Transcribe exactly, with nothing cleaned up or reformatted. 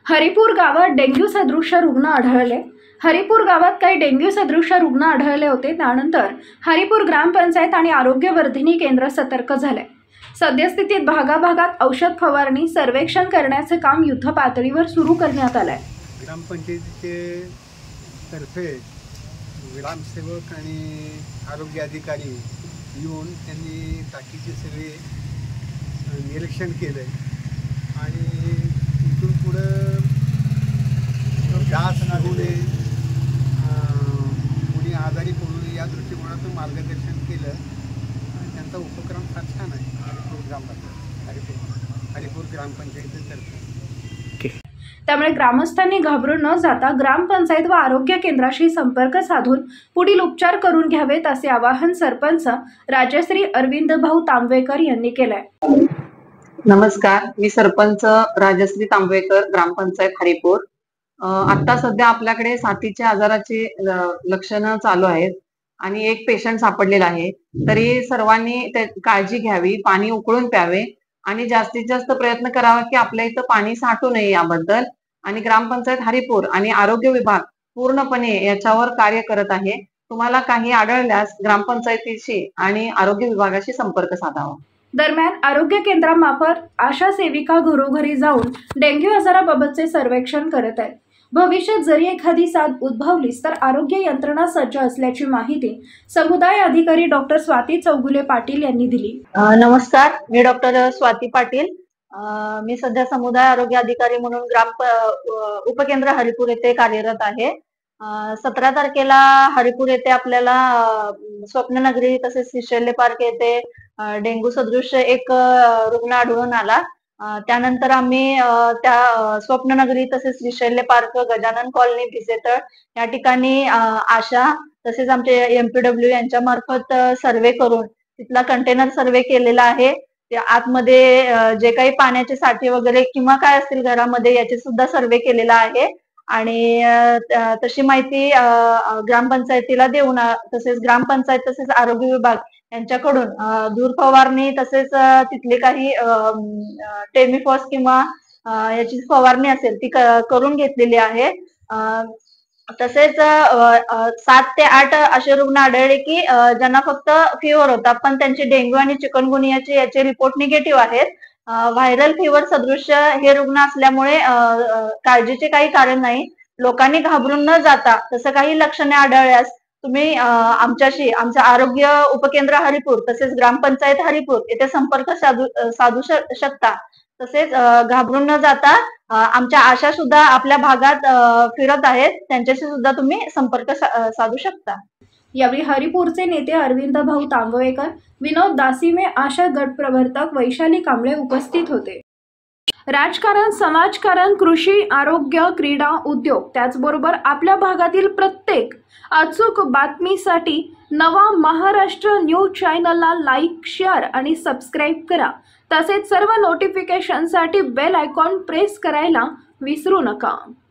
हरिपूर गावात डेंग्यू सदृश रुग्ण आढळले। हरिपूर गावात काही डेंग्यू सदृश रुग्ण आढळले होते। त्यानंतर हरिपूर ग्रामपंचायत आणि आरोग्यवर्धिनी केंद्र सतर्क झाले। सद्यस्थितीत भागाभागात औषध फवारणी सर्वेक्षण करण्याचे काम युद्ध पातळीवर सुरू करण्यात आले आहे। ग्रामपंचायतीचे तर्फे ग्रामसेवक आणि आरोग्य अधिकारी येऊन त्यांनी टाकीचे सगळे निरीक्षण केले आणि इथून पुढं डास लागू नये, कोणी आजारी पडू नये या दृष्टिकोनातून मार्गदर्शन केलं आणि त्यांचा उपक्रम फार छान आहे। हरिपूर ग्राम हरिपूर हरिपूर ग्रामपंचायतीतर्फे त्यामुळे ग्रामस्थांनी घाबरून न जाता ग्रामपंचायत व आरोग्य केंद्राशी संपर्क साधून पुढील उपचार करून घ्यावेत असे आवाहन सरपंच राजश्री अरविंद भाऊ तांबवेकर यांनी केले। नमस्कार, मी सरपंच राजश्री तांबवेकर, ग्रामपंचायत हरिपूर। आता सध्या आपल्याकडे साथीच्या आजाराची लक्षणं चालू आहेत आणि एक पेशंट सापडलेला आहे। तरी सर्वांनी काळजी घ्यावी, पाणी उकळून प्यावे आणि जास्तीत जास्त प्रयत्न करावा की आपल्या इथं पाणी साठू नये याबद्दल। आणि ग्रामपंचायत हरिपूर आणि आरोग्य विभाग पूर्णपणे याच्यावर कार्य करत आहे। तुम्हाला काही आढळल्यास ग्रामपंचायतीशी आणि आरोग्य विभागाशी संपर्क साधावा। दरम्यान आरोग्य केंद्रामार्फत आशा सेविका घरोघरी जाऊन डेंग्यू आजाराबाबतचे सर्वेक्षण करत आहेत। भविष्यात जरी एखादी साथ उद्भवलीस तर आरोग्य यंत्रणा सज्ज असल्याची माहिती समुदाय अधिकारी डॉक्टर स्वाती चौगुले पाटील यांनी दिली। नमस्कार, मी डॉक्टर स्वाती पाटील। मी सध्या समुदाय आरोग्य अधिकारी म्हणून ग्राम उपकेंद्र हरिपूर येथे कार्यरत आहे। सतरा तारखेला हरिपूर येथे आपल्याला स्वप्ननगरी तसेच श्रीशैल्य पार्क येथे डेंग्यू सदृश एक रुग्ण आढळून आला। त्यानंतर आम्ही त्या स्वप्ननगरी तसेच श्रीशैल्य पार्क, गजानन कॉलनी, भिसेतळ या ठिकाणी आशा तसेच आमचे एमपीडब्ल्यू यांच्या मार्फत सर्वे करून तिथला कंटेनर सर्वे केलेला आहे। त्या आतमध्ये जे काही पाण्याचे साठे वगैरे किंवा काय असतील घरामध्ये याचे सुद्धा सर्वे केलेला आहे आणि तशी माहिती ग्रामपंचायतीला देऊन तसेच ग्रामपंचायत तसेच आरोग्य विभाग यांच्याकडून धूर फवारणी तसेच तिथले काही टेमिफॉस किंवा याची फवारणी असेल ती करून घेतलेली आहे। तसेच सात ते आठ असे रुग्ण आढळले की ज्यांना फक्त फिवर होता, पण त्यांचे डेंग्यू आणि चिकनगुनियाचे याचे रिपोर्ट निगेटिव्ह आहेत। व्हायरल फिवर सदृश हे रुग्ण असल्यामुळे काळजीचे काही कारण नाही। लोकांनी घाबरून न जाता तसं काही लक्षणे आढळल्यास तुम्ही आमच्याशी आमचं आरोग्य उपकेंद्र हरिपूर तसेच ग्रामपंचायत हरिपूर येथे संपर्क साधू साधू शकता। तसेच घाबरून न जाता आमच्या आशा सुद्धा आपल्या भागात फिरत आहेत, त्यांच्याशी सुद्धा तुम्ही संपर्क साधू शकता। यावेळी हरिपूरचे नेते अरविंद भाऊ तांबवेकर, विनोद दासिमे, आशा गट प्रवर्तक वैशाली कांबळे उपस्थित होते। राजकारण, समाजकारण, कृषी, आरोग्य, क्रीडा, उद्योग त्याचबरोबर आपल्या भागातील प्रत्येक अचूक बातमीसाठी नवा महाराष्ट्र न्यूज चॅनलला लाईक, शेअर आणि सबस्क्राईब करा। तसेच सर्व नोटिफिकेशनसाठी बेल आयकॉन प्रेस करायला विसरू नका।